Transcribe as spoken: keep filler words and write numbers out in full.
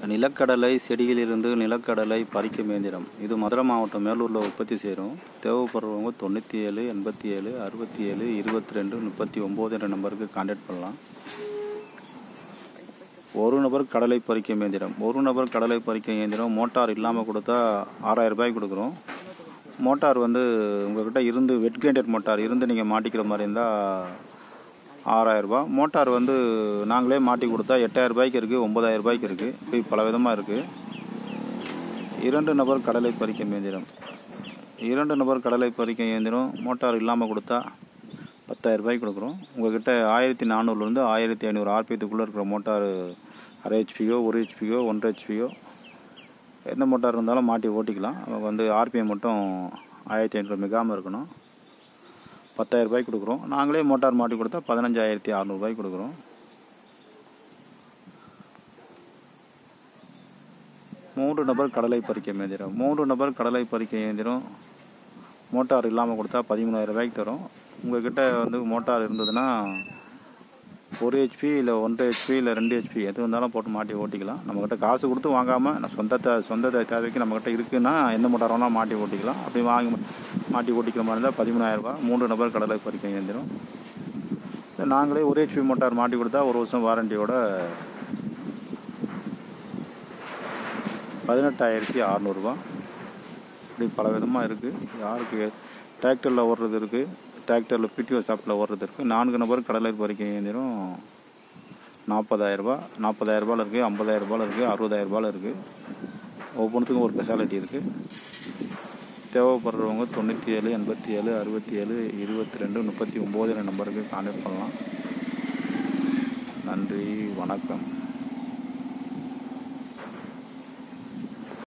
நிலக்கடலை செடியிலிருந்து நிலக்கடலை பறிக்கும் இயந்திரம். இது மதுரை மாவட்டம் மேலூரில் உற்பத்தி செய்கிறோம். தேவைப்படுறவங்க தொண்ணூற்றி ஏழு எண்பத்தி ஏழு அறுபத்தி ஏழு இருபத்தி ரெண்டு முப்பத்தி ஒம்பது என்ற நம்பருக்கு கான்டாக்ட் பண்ணலாம். ஒரு நபர் கடலை பறிக்கும் இயந்திரம். ஒரு நபர் கடலை பறிக்கும் இயந்திரம் மோட்டார் இல்லாமல் கொடுத்தா ஆறாயிரம் ரூபாய்க்கு கொடுக்குறோம். மோட்டார் வந்து உங்கள்கிட்ட இருந்து வெட் கிரைண்டர் மோட்டார் இருந்து நீங்கள் மாட்டிக்கிற மாதிரி இருந்தால் ஆறாயிரரூபா. மோட்டார் வந்து நாங்களே மாட்டி கொடுத்தா எட்டாயிரம் ரூபாய்க்கு இருக்குது, ஒம்பதாயிரம் ரூபாய்க்கு இருக்குது. இப்படி பல விதமாக இருக்குது. இரண்டு நபர் கடலை பறிக்கும் இயந்திரம். இரண்டு நபர் கடலை பறிக்கும் இயந்திரம் மோட்டார் இல்லாமல் கொடுத்தா பத்தாயிரம் ரூபாய்க்கு கொடுக்குறோம். உங்கள்கிட்ட ஆயிரத்தி நானூறுலேருந்து ஆயிரத்தி ஐநூறு ஆர்பிஎத்துக்குள்ளே இருக்கிற மோட்டார் அரை ஹெச்பியோ ஒரு ஹெச்பியோ ஒன்றரை ஹெச்பியோ எந்த மோட்டார் இருந்தாலும் மாட்டி ஓட்டிக்கலாம். நமக்கு வந்து ஆர்பிஎம் மட்டும் ஆயிரத்தி ஐநூறு மிகாமல் இருக்கணும். பத்தாயிரம் ரூபாய்க்கு கொடுக்குறோம். நாங்களே மோட்டார் மாட்டி கொடுத்தா பதினஞ்சாயிரத்தி அறநூறுபாய்க்கு கொடுக்குறோம். மூன்று நபர் கடலை பறிக்கும் இயந்திரம். மூன்று நபர் கடலை பறிக்கும் இயந்திரம் மோட்டார் இல்லாமல் கொடுத்தா பதிமூணாயிரம் ரூபாய்க்கு தரும். உங்கள்கிட்ட வந்து மோட்டார் இருந்ததுன்னா ஒரு ஹெச்பி இல்லை ஒன்றரை ஹெச்பி இல்லை ரெண்டு ஹெச்பி எது இருந்தாலும் போட்டு மாட்டி ஓட்டிக்கலாம். நம்மக்கிட்ட காசு கொடுத்து வாங்காமல் சொந்த சொந்த தேவைக்கு நம்மக்கிட்ட இருக்குன்னா எந்த மோட்டார் வேணாலும் மாட்டி ஓட்டிக்கலாம். அப்படி வாங்கி மாட்டி ஓட்டிக்கிற மாதிரி இருந்தால் பதிமூணாயிரரூபா. மூன்று நபர் கடலை பறிக்கும் இயந்திரம். நாங்களே ஒரு ஹெச்பி மோட்டார் மாட்டி கொடுத்தா ஒரு வருஷம் வாரண்டியோட பதினெட்டாயிரத்தி அறநூறுபா. இப்படி பல விதமாக இருக்குது. யாருக்கு டிராக்டரில் ஓடுறது இருக்குது, டிராக்டரில் பிடிஓ ஷாப்பில் ஓடுறது இருக்குது. நான்கு நபர் கடலை பறிக்கும் இயந்திரம் நாற்பதாயிரரூபா நாற்பதாயிரரூபாவில் இருக்குது, ஐம்பதாயிரரூபாவில் இருக்குது, அறுபதாயிரரூபாவில் இருக்குது. ஒவ்வொன்றுத்துக்கும் ஒரு ஸ்பெஷாலிட்டி இருக்குது. தேவைப்படுறவங்க தொண்ணூற்றி ஏழு எண்பத்தி ஏழு அறுபத்தி ஏழு இருபத்தி ரெண்டு முப்பத்தி ஒம்பது என்ற நம்பருக்கு கான்டாக்ட் பண்ணலாம். நன்றி, வணக்கம்.